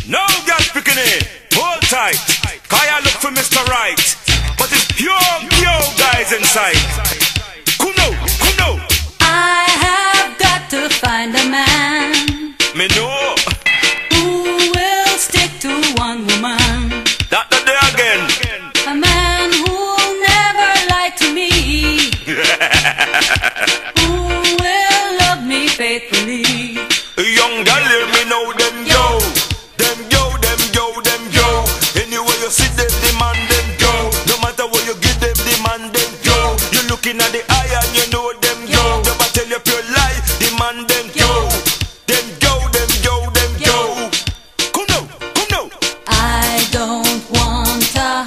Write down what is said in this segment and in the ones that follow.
No girl picking it. Hold tight. Kaya look for Mr. Right. But it's pure guys inside. Kuno, kuno. I have got to find a man. Me know. Who will stick to one woman. That the day again. A man who'll never lie to me. Who will love me faithfully. Young girl, hear me know them yo. Them yo, them yo, them yo. Anywhere you see them, demand them yo. No matter what you give them, demand them yo. You looking at the eye and you know them yo. Never tell you pure lie, demand them yo. Them yo, them yo, them yo. Come now, come now. I don't want a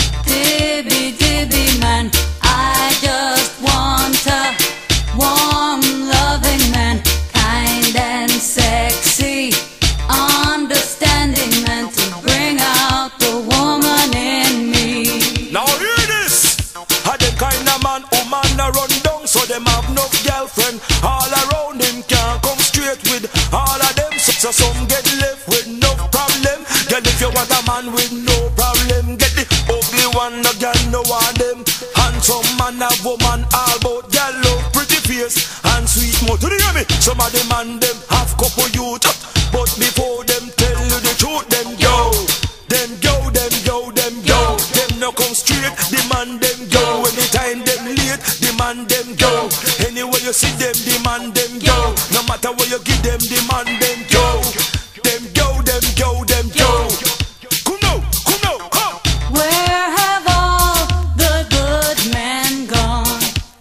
dibby man. I just want a warm, loving man, kind and sexy, understanding man to bring out the woman in me. Now hear this. Had the kind of man who man a run down, so them have no girlfriend. All around him can't come straight with all of them. So some get left with no problem. Girl, if you want a man with no problem, get the ugly one, no girl, no one them. Handsome man, a woman, all about girl love, pretty face and sweet mouth. Do you hear me? Some of them and them have couple youth, but before them tell you the truth, them yo, them yo, them yo, them yo. Them no come straight, demand them yo. Anytime them late, demand them yo. Anywhere you see them, demand them yo. No matter what you give them, demand them yo. Them yo, them yo, them yo. Come now, come now, come. Where have all the good men gone?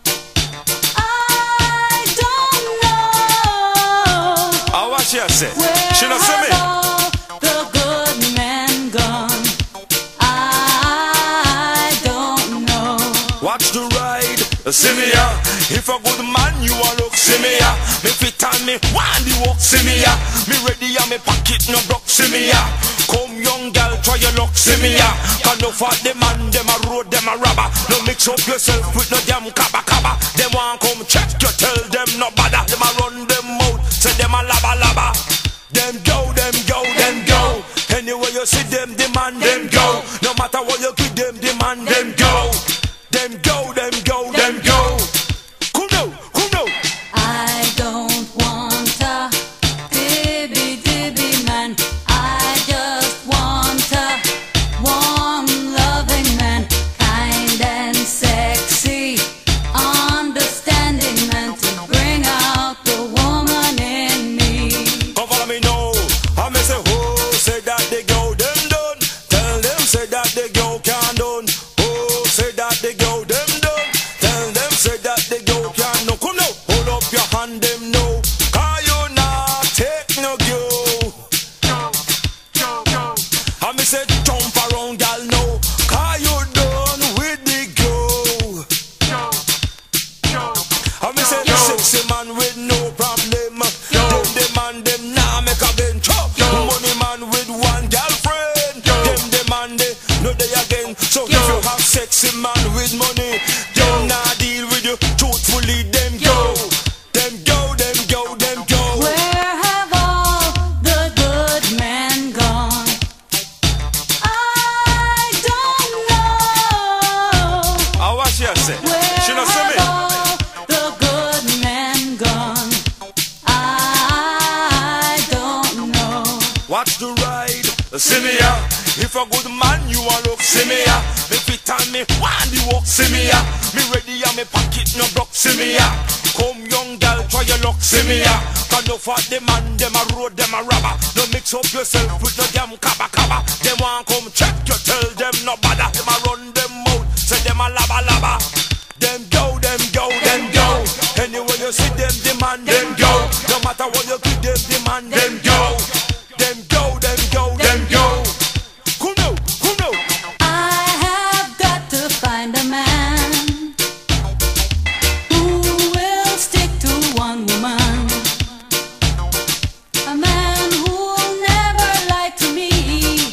I don't know. I watch you say. Where She not see me. have all the good men gone? I don't know. Watch the ride, see me ya. If a good man you a look, see me ya. Me fit and me want the walk, see me ya. Me ready and me pocket no broke, see me ya. Come young girl, try your luck, see me ya. Can no fight the man, them a road, them a robber. No mix up yourself with no damn kaba kaba. Them want come check you, tell them no bother. Them a run them out, say them a laba laba. Them go, them go, them go. Anywhere you see them, demand them go. No matter what you give them, demand them go. Them go, them go, them go. Come now, come now. I don't want a dibby man. I just want a warm, loving man, kind and sexy, understanding man to bring out the woman in me. Come follow me now. I may say, oh, say that they go, them done. Tell them, say that they go, can't done. Oh, say that they go, them done. Tell them, say that they go, can't no. Come now, hold up your hand, them know. Cause you not take no go. I may say, jump around, gal, no. Cause you done with the go. I may say, sexy man with no problem. Them demand them now make a bench. Money man with one girlfriend. Them demand they no they again. So if you have sexy man with money, them not deal with you truthfully. Them go, them go, them go, them go. Where have all the good men gone? I don't know. I watch you say. Where She not see have me. all the good men gone? I don't know. Watch the ride, see me ya. If a good man you a look, see me ya. Me fit and me want the walk, see me ya. Me ready and me pocket no broke, see me ya. Come young girl, try your luck, see me ya. Can no fight the man, them a road, them a robber. No mix up yourself with no damn kaba kaba. Them want come check you, tell them no bother. Them a run them out, say them a laba laba. Them go, them go, them go. Anywhere you see them, demand them go. No matter what you give them, demand them go. Them go, them go, them go. Come now, come now. I have got to find a man who will stick to one woman. A man who'll never lie to me.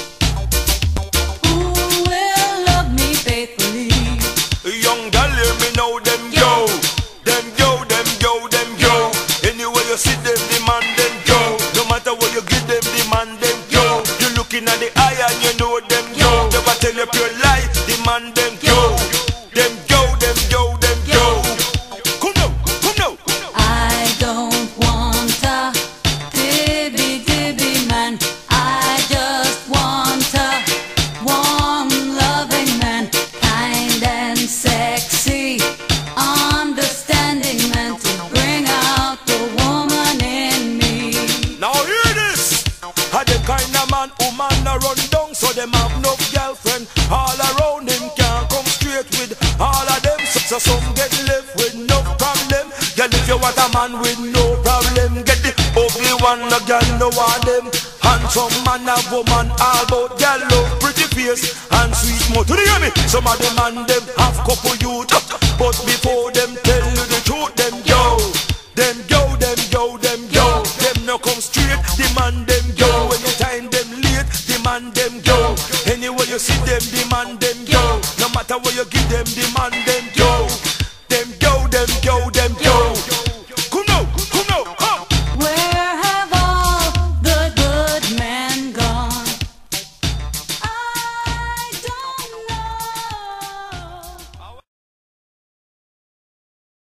Who will love me faithfully. Young girl, hear me now, them yo. Them yo, them yo, them yo. Anywhere you see them, demand them go. woman a run down, so them have no girlfriend. All around him can't come straight with all of them. So some get left with no problem. Girl, if you want a man with no problem, get the ugly one, no girl no want them. Handsome man, a woman, all about girl love, pretty face and sweet mouth. Do you hear me? Some of them and them have couple youth, but before them tell you the truth, them yo, them no come straight. Demand them yo, anytime them late, demand them yo. Anywhere you see them, demand them yo. No matter what you give them, demand them yo.